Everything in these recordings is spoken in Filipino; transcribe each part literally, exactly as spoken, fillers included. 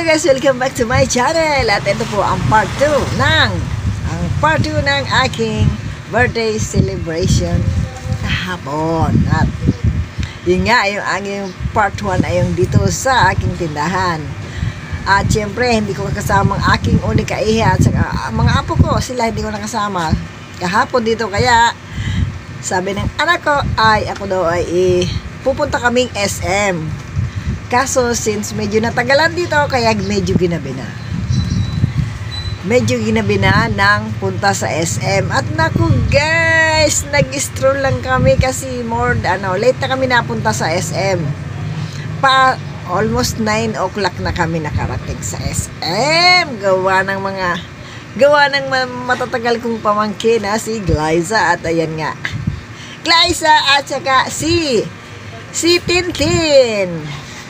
guys, welcome back to my channel. At ito po ang part two ng ang part two ng aking birthday celebration kahapon. At yun nga, yung aking part one ay yung dito sa aking tindahan. At syempre, hindi ko kasama ang aking unika iha at saka, mga apo ko, sila hindi ko nakasama kahapon dito. Kaya sabi ng anak ko ay ako daw ay eh, pupunta kaming S M. Kaso since medyo natagalan dito, kaya medyo ginabi na. Medyo ginabi na ng punta sa S M. At naku guys, nag-stroll lang kami kasi more, ano, late na kami napunta sa S M. Pa, almost nine o'clock na kami nakarating sa S M. Gawa ng mga, gawa ng matatagal kong pamangkin na si Glyza. At ayan nga, Glyza at saka si, si Tintin.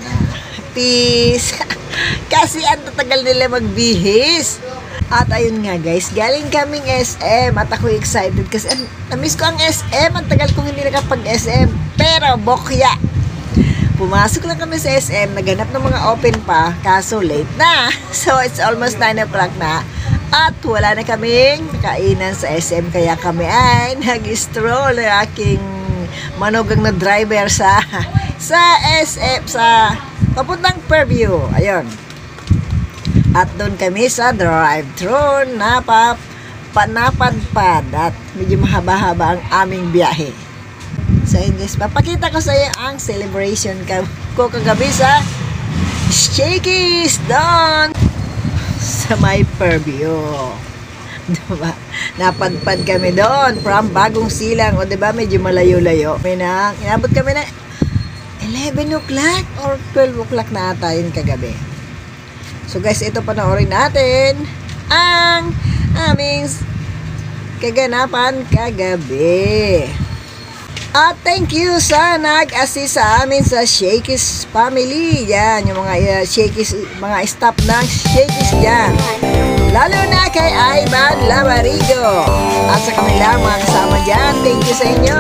Peace. Kasi ang tatagal nila magbihis. At ayun nga guys, galing kaming S M at ako excited kasi an na-miss ko ang S M. Ang tagal kong hindi nakapag-S M. Pero bokya, pumasok lang kami sa S M, naghanap ng mga open pa, kaso late na. So it's almost nine o'clock na at wala na kaming kainan sa S M. Kaya kami ay nag-stroll ng aking manugang na driver sa sa S M, sa papuntang Fairview. Ayun. At doon kami sa drive-thru na panapadpad at medyo mahaba-haba ang aming biyahe. So in this, papakita ko sa iyo ang celebration ko kagabi sa Shakey's doon sa may Fairview. Diba? Napadpad kami doon from Bagong Silang. O diba, medyo malayo-layo. May na, inabot kami na eleven o'clock or twelve o'clock na ata yun kagabi. So guys, ito panoorin natin ang aming kaganapan kagabi. At thank you sa nag-assist sa amin sa Shakey's family. Yan, yung mga uh, Shakey's, mga staff ng Shakey's dyan. Lalo na kay Ivan Lamarigo at sa kanila mga kasama dyan. Thank you sa inyo.